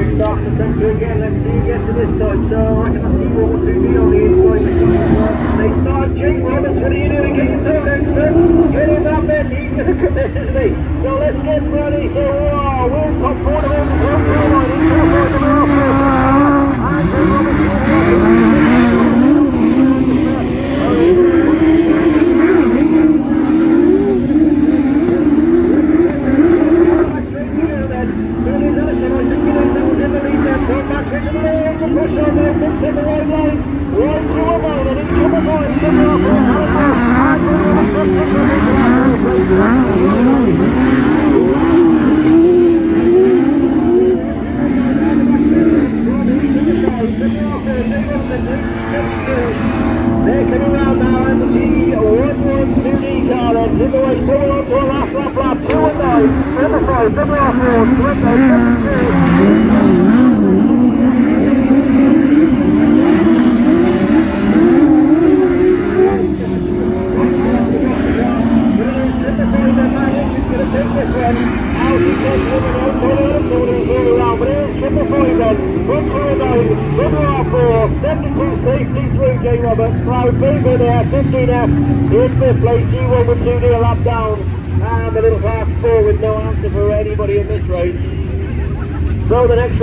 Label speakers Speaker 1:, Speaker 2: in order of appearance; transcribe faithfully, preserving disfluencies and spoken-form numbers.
Speaker 1: Race starts to tempt you again. Let's see who gets to this time. So I reckon I see one or two B on the inside. They start. Jake Roberts, what are you doing? Get your toe down, sir. Get him that bend. He's going to commit, isn't he? So let's get ready. So oh, we're in top four of them. one two nine. In top four of them. And Jake Roberts. Push on there, mix in the right line, right to a line, and each of the boys come off they're coming round now, and the G one one two D car then, give away, so we're on to a last lap lap, two and nine, number five, double off road, twenty-two. seventy-two safely through J. Roberts, Cloud Beaver there, fifteen F in fifth place, G one with two D a lap down, and the little class four with no answer for anybody in this race. So the next